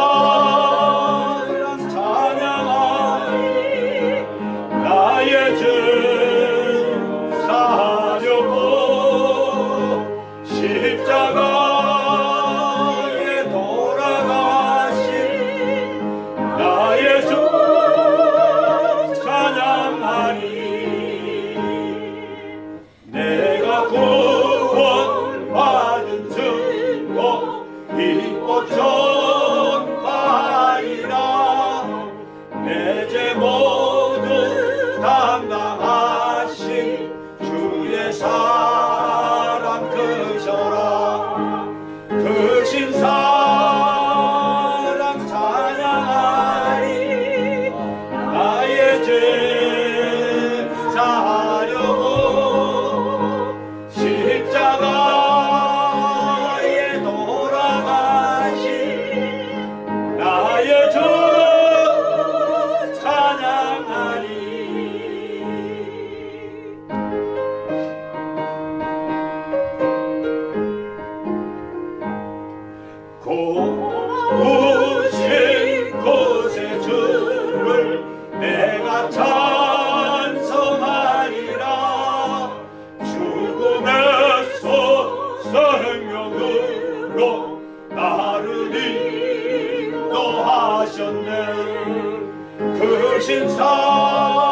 사랑 찬양하리 나의 주 사려고 십자가에 돌아가신 나의 주 찬양하리 내가 구원받은 증거 이곳 전파리라 내 죄 모두 담당하신 주의 사랑 크셔라 크신 사랑 찬양하리 나의 죄 사하려고 십자가에 돌아가신 나의 주 찬양하리 고우신 곳에 주를 내가 찬송하리라 죽음에서 생명으로 나를 인도하셨네 크신 사